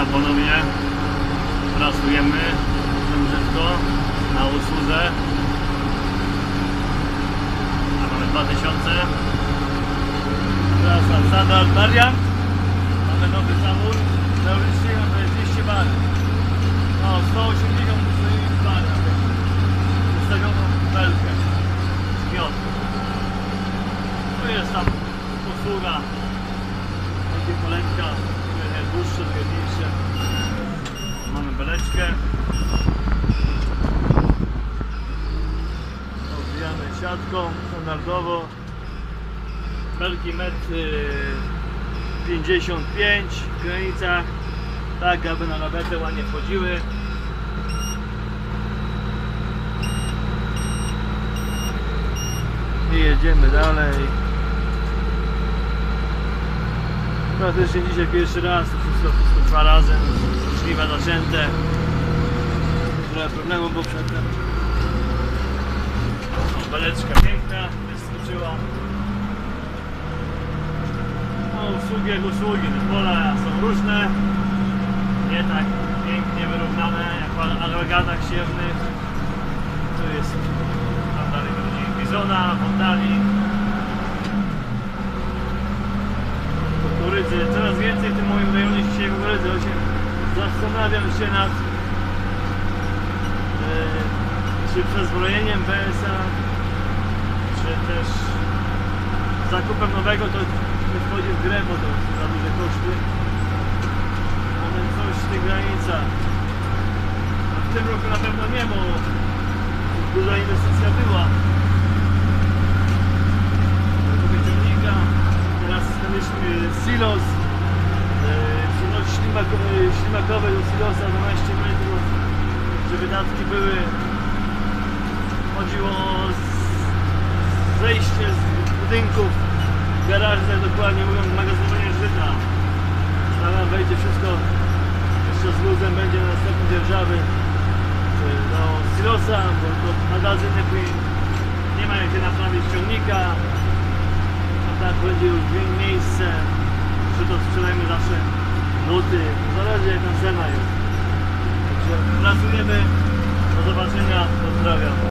ponownie. Pracujemy brzydko na usłudze. A mamy 2000. Teraz na standard wariant. Mamy nowy zawór. Teoretycznie to jest 200 bar. No 180 bar. Ustawioną belkę. Miot. Tu jest tam usługa. Takie poletka. Trochę dłuższe, trochę mniejsze. Mamy beleczkę. Odbijamy siatką standardowo. Belki 1,55 m w granicach, tak aby na lawetę ładnie wchodziły. I jedziemy dalej. Praktycznie dzisiaj pierwszy raz, to wszystko trwa razem, żniwa zaczęte. Trochę problemu było przedtem. O, beleczka piękna, wyskoczyła. No, usługi jak usługi, te pola są różne, nie tak pięknie wyrównane jak w agregatach siewnych. Tu jest tam dalej będzie bizona, w oddali. Kukurydzy, coraz więcej w tym moim rejonie się dzieje kukurydzy. Zastanawiam się nad czy przezbrojeniem BS-a, czy też zakupem nowego, to nie wchodzi w grę, bo to za duże koszty. Mamy coś w tych granicach. A w tym roku na pewno nie, bo duża inwestycja była. Wyciągnika, teraz mieliśmy silos, przynosi ślimakowe do silosa 12 metrów, że wydatki były. Chodziło o zejście z budynków, garaży, tak dokładnie mówiąc, magazynowanie żyta. Tam wejdzie wszystko, jeszcze z luzem będzie na następnej dzierżawy do silosa, bo magazyny nie ma jak się naprawić ciągnika, a tak będzie już miejsce, czy to sprzedajemy zawsze nuty, zależy jak tam cena jest. Także pracujemy, do zobaczenia, pozdrawiam.